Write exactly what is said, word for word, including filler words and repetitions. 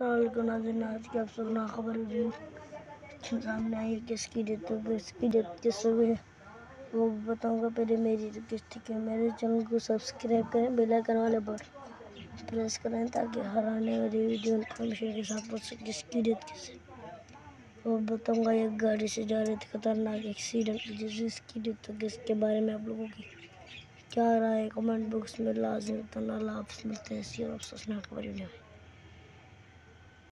साल को नाज़रीन, आज की आप सब ना खबर हुई सामने आई किसकी डेथ हो गई, इसकी डेथ किस हो गई वो बताऊंगा। पहले मेरी रिक्वेस्ट थी कि मेरे चैनल को सब्सक्राइब करें, बेल आइकन वाले पर प्रेस करें ताकि हर आने वाली वीडियो इन्फॉर्मेशन के साथ पहुंच सके। किसकी डेथ किसे वो बताऊंगा। एक गाड़ी से जा रहे थे, खतरनाक एक्सीडेंट जिसकी डेथ हो गई। इसके बारे में आप लोगों की क्या राय है कमेंट बॉक्स में लाजमी बताना। अल्लाह हाफ़िज़, मिलते हैं इसी और अफसोसनाक खबर में।